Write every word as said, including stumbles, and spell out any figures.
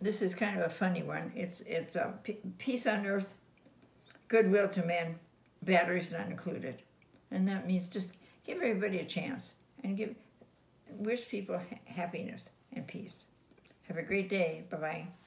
this is kind of a funny one. It's it's a uh, peace on earth, goodwill to men, batteries not included, and that means just give everybody a chance and give wish people ha happiness and peace. Have a great day. Bye bye.